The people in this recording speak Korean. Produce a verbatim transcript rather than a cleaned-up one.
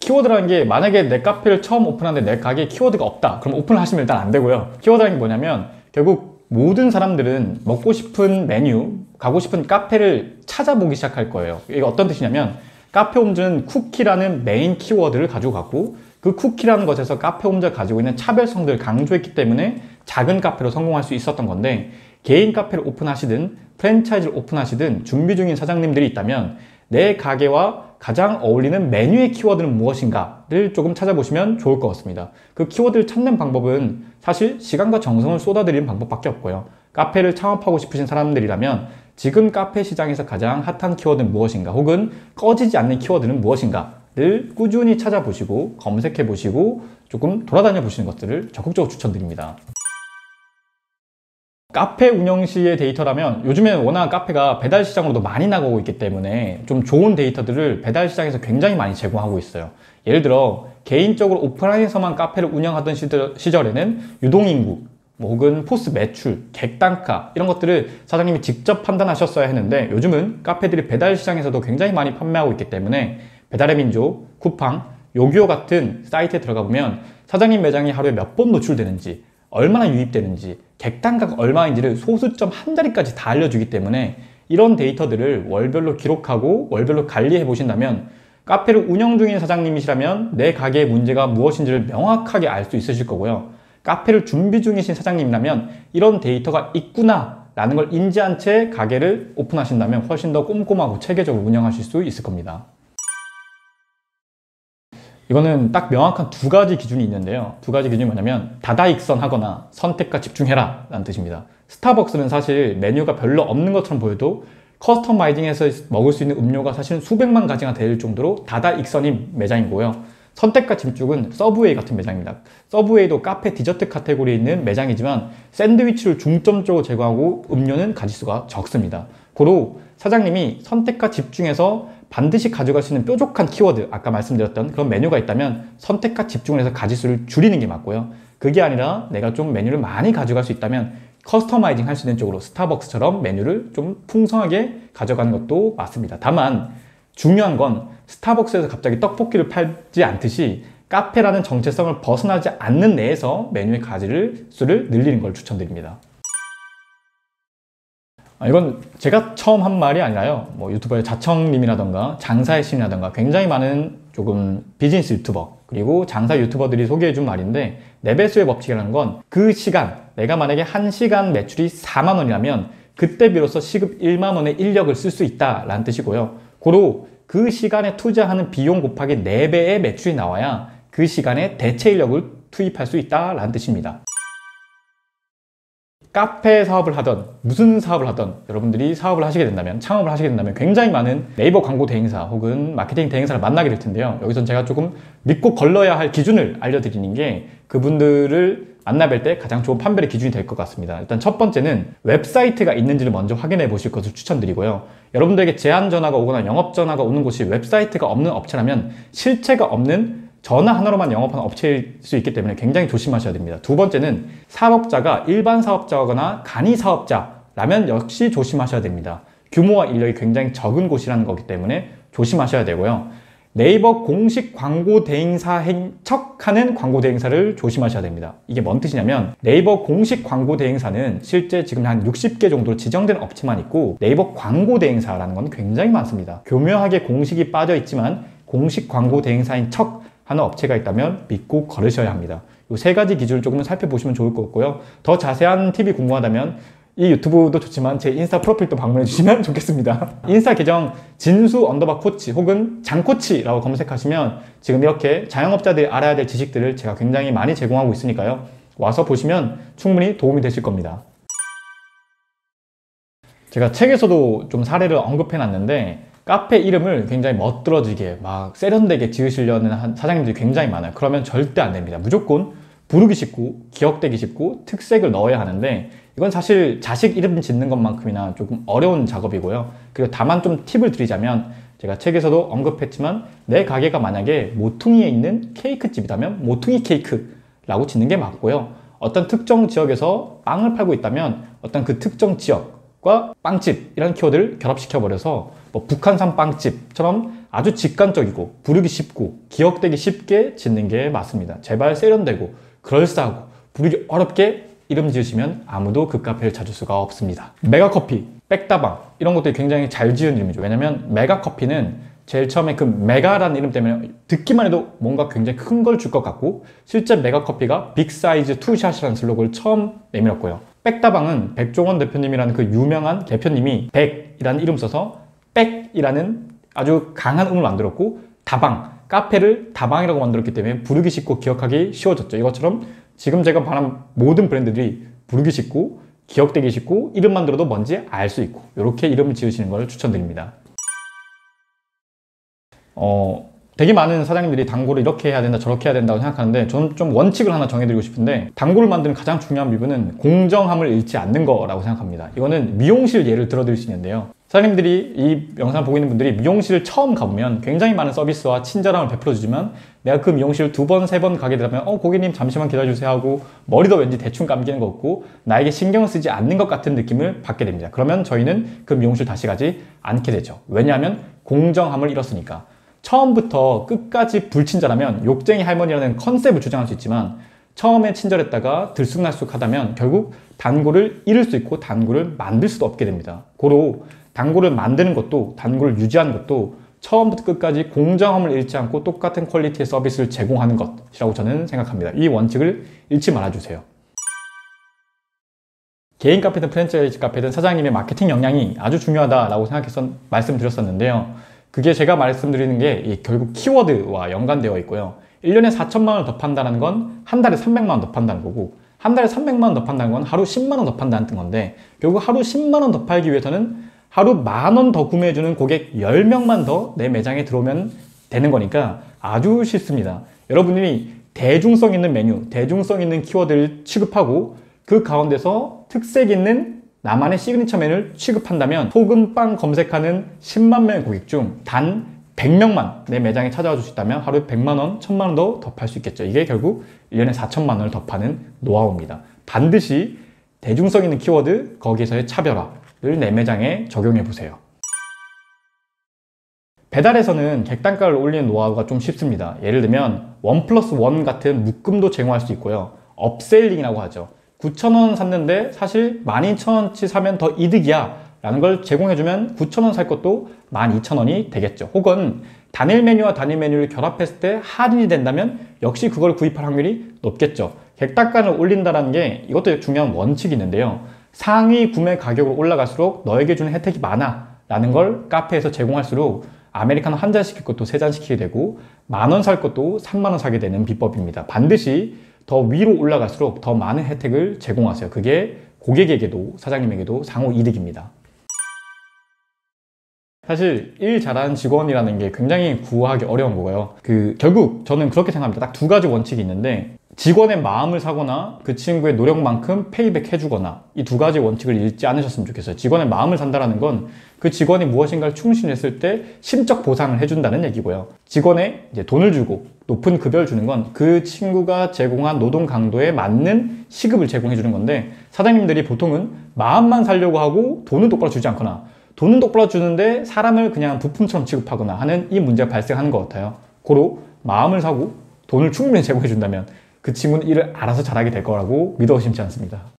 키워드라는 게 만약에 내 카페를 처음 오픈하는데 내 가게에 키워드가 없다, 그럼 오픈을 하시면 일단 안 되고요. 키워드라는 게 뭐냐면 결국 모든 사람들은 먹고 싶은 메뉴, 가고 싶은 카페를 찾아보기 시작할 거예요. 이게 어떤 뜻이냐면 카페홈즈는 쿠키라는 메인 키워드를 가지고 갔고 그 쿠키라는 것에서 카페홈즈가 가지고 있는 차별성들을 강조했기 때문에 작은 카페로 성공할 수 있었던 건데, 개인 카페를 오픈하시든 프랜차이즈를 오픈하시든 준비 중인 사장님들이 있다면 내 가게와 가장 어울리는 메뉴의 키워드는 무엇인가를 조금 찾아보시면 좋을 것 같습니다. 그 키워드를 찾는 방법은 사실 시간과 정성을 쏟아들이는 방법밖에 없고요. 카페를 창업하고 싶으신 사람들이라면 지금 카페 시장에서 가장 핫한 키워드는 무엇인가, 혹은 꺼지지 않는 키워드는 무엇인가를 꾸준히 찾아보시고 검색해 보시고 조금 돌아다녀 보시는 것들을 적극적으로 추천드립니다. 카페 운영 시의 데이터라면 요즘에는 워낙 카페가 배달 시장으로도 많이 나가고 있기 때문에 좀 좋은 데이터들을 배달 시장에서 굉장히 많이 제공하고 있어요. 예를 들어 개인적으로 오프라인에서만 카페를 운영하던 시절에는 유동인구, 뭐 혹은 포스 매출, 객단가 이런 것들을 사장님이 직접 판단하셨어야 했는데, 요즘은 카페들이 배달 시장에서도 굉장히 많이 판매하고 있기 때문에 배달의 민족, 쿠팡, 요기요 같은 사이트에 들어가 보면 사장님 매장이 하루에 몇 번 노출되는지, 얼마나 유입되는지, 객단가가 얼마인지를 소수점 한 자리까지 다 알려주기 때문에 이런 데이터들을 월별로 기록하고 월별로 관리해 보신다면 카페를 운영 중인 사장님이시라면 내 가게의 문제가 무엇인지를 명확하게 알 수 있으실 거고요. 카페를 준비 중이신 사장님이라면 이런 데이터가 있구나 라는 걸 인지한 채 가게를 오픈하신다면 훨씬 더 꼼꼼하고 체계적으로 운영하실 수 있을 겁니다. 이거는 딱 명확한 두 가지 기준이 있는데요. 두 가지 기준이 뭐냐면 다다익선하거나 선택과 집중해라 라는 뜻입니다. 스타벅스는 사실 메뉴가 별로 없는 것처럼 보여도 커스터마이징해서 먹을 수 있는 음료가 사실은 수백만 가지가 될 정도로 다다익선인 매장이고요. 선택과 집중은 서브웨이 같은 매장입니다. 서브웨이도 카페 디저트 카테고리에 있는 매장이지만 샌드위치를 중점적으로 제공하고 음료는 가짓수가 적습니다. 고로 사장님이 선택과 집중해서 반드시 가져갈 수 있는 뾰족한 키워드, 아까 말씀드렸던 그런 메뉴가 있다면 선택과 집중을 해서 가짓수를 줄이는 게 맞고요. 그게 아니라 내가 좀 메뉴를 많이 가져갈 수 있다면 커스터마이징 할 수 있는 쪽으로 스타벅스처럼 메뉴를 좀 풍성하게 가져가는 것도 맞습니다. 다만 중요한 건 스타벅스에서 갑자기 떡볶이를 팔지 않듯이 카페라는 정체성을 벗어나지 않는 내에서 메뉴의 가지를 수를 늘리는 걸 추천드립니다. 이건 제가 처음 한 말이 아니라요, 뭐 유튜버의 자청님이라던가 장사의 신이라던가 굉장히 많은 조금 비즈니스 유튜버 그리고 장사 유튜버들이 소개해준 말인데, 네배수의 법칙이라는 건 그 시간, 내가 만약에 한 시간 매출이 사만 원이라면 그때 비로소 시급 일만 원의 인력을 쓸 수 있다라는 뜻이고요. 고로 그 시간에 투자하는 비용 곱하기 네 배의 매출이 나와야 그 시간에 대체 인력을 투입할 수 있다라는 뜻입니다. 카페 사업을 하던 무슨 사업을 하던 여러분들이 사업을 하시게 된다면, 창업을 하시게 된다면 굉장히 많은 네이버 광고 대행사 혹은 마케팅 대행사를 만나게 될 텐데요. 여기서 제가 조금 믿고 걸러야 할 기준을 알려드리는 게 그분들을 만나뵐 때 가장 좋은 판별의 기준이 될 것 같습니다. 일단 첫 번째는 웹사이트가 있는지를 먼저 확인해 보실 것을 추천드리고요. 여러분들에게 제안 전화가 오거나 영업 전화가 오는 곳이 웹사이트가 없는 업체라면 실체가 없는 전화 하나로만 영업하는 업체일 수 있기 때문에 굉장히 조심하셔야 됩니다. 두 번째는 사업자가 일반 사업자거나 간이 사업자라면 역시 조심하셔야 됩니다. 규모와 인력이 굉장히 적은 곳이라는 거기 때문에 조심하셔야 되고요. 네이버 공식 광고 대행사인 척하는 광고 대행사를 조심하셔야 됩니다. 이게 뭔 뜻이냐면 네이버 공식 광고 대행사는 실제 지금 한 육십 개 정도로 지정된 업체만 있고, 네이버 광고 대행사라는 건 굉장히 많습니다. 교묘하게 공식이 빠져 있지만 공식 광고 대행사인 척 하는 업체가 있다면 믿고 걸으셔야 합니다. 이 세 가지 기준을 조금 살펴보시면 좋을 것 같고요. 더 자세한 팁이 궁금하다면 이 유튜브도 좋지만 제 인스타 프로필도 방문해 주시면 좋겠습니다. 인스타 계정 진수 언더바 코치 혹은 장코치라고 검색하시면 지금 이렇게 자영업자들이 알아야 될 지식들을 제가 굉장히 많이 제공하고 있으니까요. 와서 보시면 충분히 도움이 되실 겁니다. 제가 책에서도 좀 사례를 언급해 놨는데, 카페 이름을 굉장히 멋들어지게 막 세련되게 지으시려는 사장님들이 굉장히 많아요. 그러면 절대 안 됩니다. 무조건 부르기 쉽고 기억되기 쉽고 특색을 넣어야 하는데, 이건 사실 자식 이름 짓는 것만큼이나 조금 어려운 작업이고요. 그리고 다만 좀 팁을 드리자면, 제가 책에서도 언급했지만 내 가게가 만약에 모퉁이에 있는 케이크집이라면 모퉁이 케이크라고 짓는 게 맞고요. 어떤 특정 지역에서 빵을 팔고 있다면 어떤 그 특정 지역과 빵집이라는 키워드를 결합시켜 버려서 뭐 북한산 빵집처럼 아주 직관적이고 부르기 쉽고 기억되기 쉽게 짓는 게 맞습니다. 제발 세련되고 그럴싸하고 부르기 어렵게 이름 지으시면 아무도 그 카페를 찾을 수가 없습니다. 메가커피, 백다방 이런 것들이 굉장히 잘 지은 이름이죠. 왜냐면 메가커피는 제일 처음에 그 메가라는 이름 때문에 듣기만 해도 뭔가 굉장히 큰 걸 줄 것 같고, 실제 메가커피가 빅사이즈 투샷이라는 슬로건을 처음 내밀었고요. 백다방은 백종원 대표님이라는 그 유명한 대표님이 백이라는 이름 써서 백이라는 아주 강한 음을 만들었고, 다방, 카페를 다방이라고 만들었기 때문에 부르기 쉽고 기억하기 쉬워졌죠. 이것처럼 지금 제가 말한 모든 브랜드들이 부르기 쉽고 기억되기 쉽고 이름만 들어도 뭔지 알 수 있고, 이렇게 이름을 지으시는 걸 추천드립니다. 어, 되게 많은 사장님들이 단골을 이렇게 해야 된다 저렇게 해야 된다고 생각하는데, 저는 좀 원칙을 하나 정해드리고 싶은데, 단골을 만드는 가장 중요한 부분은 공정함을 잃지 않는 거라고 생각합니다. 이거는 미용실 예를 들어드릴 수 있는데요, 사장님들이 이 영상을 보고 있는 분들이 미용실을 처음 가보면 굉장히 많은 서비스와 친절함을 베풀어주지만, 내가 그 미용실 두 번, 세 번 가게 되면 어 고객님 잠시만 기다려주세요 하고 머리도 왠지 대충 감기는 것 같고 나에게 신경을 쓰지 않는 것 같은 느낌을 받게 됩니다. 그러면 저희는 그 미용실 다시 가지 않게 되죠. 왜냐하면 공정함을 잃었으니까. 처음부터 끝까지 불친절하면 욕쟁이 할머니라는 컨셉을 주장할 수 있지만, 처음에 친절했다가 들쑥날쑥하다면 결국 단골을 잃을 수 있고 단골을 만들 수도 없게 됩니다. 고로 단골을 만드는 것도 단골을 유지하는 것도 처음부터 끝까지 공정함을 잃지 않고 똑같은 퀄리티의 서비스를 제공하는 것이라고 저는 생각합니다. 이 원칙을 잃지 말아주세요. 개인 카페든 프랜차이즈 카페든 사장님의 마케팅 역량이 아주 중요하다라고 생각해서 말씀드렸었는데요. 그게 제가 말씀드리는 게 결국 키워드와 연관되어 있고요. 일 년에 사천만 원을 더 판다는 건 한 달에 삼백만 원 더 판다는 거고, 한 달에 삼백만 원 더 판다는 건 하루 십만 원 더 판다는 건데, 결국 하루 십만 원 더 팔기 위해서는 하루 만 원 더 구매해주는 고객 열 명만 더 내 매장에 들어오면 되는 거니까 아주 쉽습니다. 여러분들이 대중성 있는 메뉴, 대중성 있는 키워드를 취급하고 그 가운데서 특색 있는 나만의 시그니처 메뉴를 취급한다면 소금빵 검색하는 십만 명의 고객 중 단 백 명만 내 매장에 찾아와 줄 수 있다면 하루에 백만 원, 천만 원 더 더 팔 수 있겠죠. 이게 결국 일 년에 사천만 원을 더 파는 노하우입니다. 반드시 대중성 있는 키워드, 거기에서의 차별화를 내 매장에 적용해 보세요. 배달에서는 객단가를 올리는 노하우가 좀 쉽습니다. 예를 들면 원 플러스 원 같은 묶음도 제공할 수 있고요. 업셀링이라고 하죠. 구천 원 샀는데 사실 만 이천 원치 사면 더 이득이야 라는 걸 제공해주면 구천 원 살 것도 만 이천 원이 되겠죠. 혹은 단일 메뉴와 단일 메뉴를 결합했을 때 할인이 된다면 역시 그걸 구입할 확률이 높겠죠. 객단가를 올린다는 게 이것도 중요한 원칙이 있는데요. 상위 구매 가격으로 올라갈수록 너에게 주는 혜택이 많아 라는 걸 카페에서 제공할수록 아메리카노 한 잔 시킬 것도 세 잔 시키게 되고 만 원 살 것도 삼만 원 사게 되는 비법입니다. 반드시 더 위로 올라갈수록 더 많은 혜택을 제공하세요. 그게 고객에게도 사장님에게도 상호 이득입니다. 사실 일 잘하는 직원이라는 게 굉장히 구하기 어려운 거고요. 그 결국 저는 그렇게 생각합니다. 딱 두 가지 원칙이 있는데, 직원의 마음을 사거나 그 친구의 노력만큼 페이백 해주거나, 이 두 가지 원칙을 잃지 않으셨으면 좋겠어요. 직원의 마음을 산다는 건 그 직원이 무엇인가를 충실했을 때 심적 보상을 해준다는 얘기고요. 직원에 이제 돈을 주고 높은 급여를 주는 건 그 친구가 제공한 노동 강도에 맞는 시급을 제공해 주는 건데, 사장님들이 보통은 마음만 살려고 하고 돈은 똑바로 주지 않거나, 돈은 똑바로 주는데 사람을 그냥 부품처럼 취급하거나 하는 이 문제가 발생하는 것 같아요. 고로 마음을 사고 돈을 충분히 제공해 준다면 그 친구는 일을 알아서 잘하게 될 거라고 믿어 의심치 않습니다.